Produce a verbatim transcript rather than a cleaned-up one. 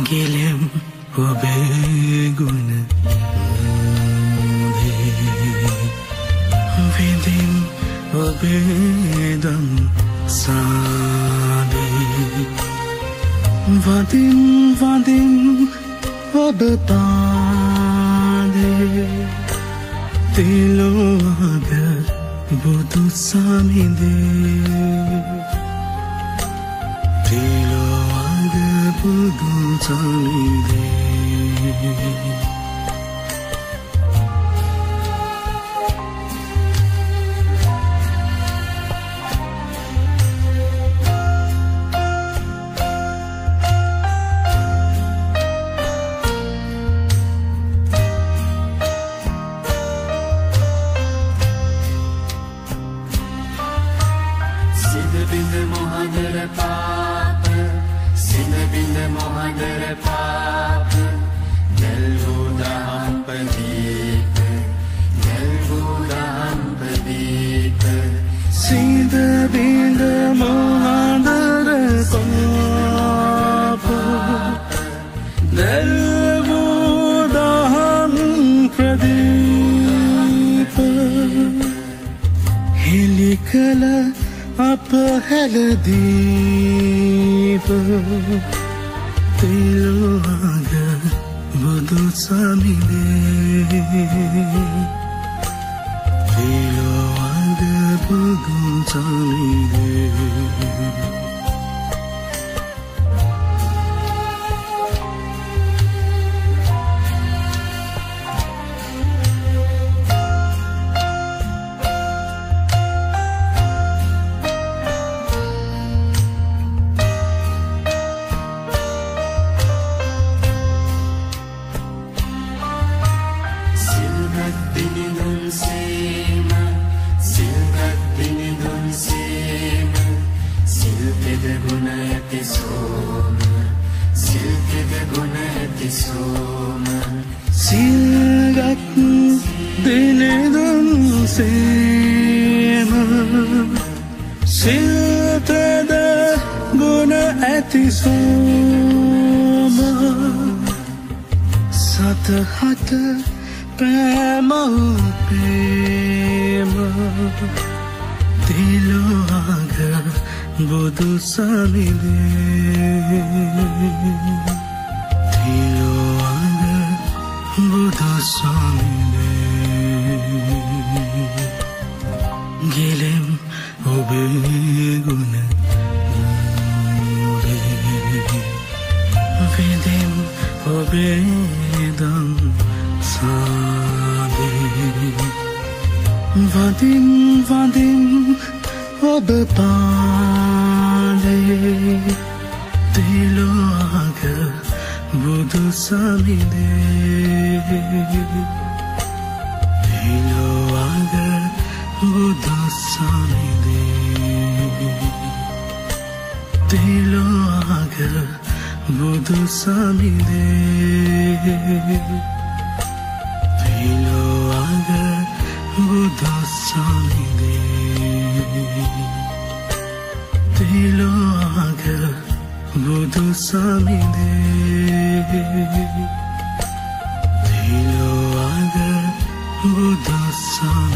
ගෙලෙම් ඔබේ ගුණ විඳින් ඔබේ දම් සාදේ වදින් වදින් ඔබ පාදේ තිලෝවග බුදු සමිඳේ තිලෝවග බුදු සමිඳේ දීප තිලෝවග බුදු සමිඳේ තිලෝවග බුදු සමිඳේ සතහට පෑමව් ප්‍රේම තිලෝවග බුදු සමිඳේ තිලෝවග බුදු සමිඳේ ගෙලෙම් ඔබේ ගුණ විඳින් ඔබේ දම් සාදේ වදින් වදින් ඔබ පාදේ තිලෝවග බුදු සමිඳේ තිලෝවග බුදු සමිඳේ තිලෝවග බුදු සමිඳේ තිලෝවග බුදු සමිඳේ තිලෝවග බුදු සමිඳේ තිලෝවග බුදු සමිඳේ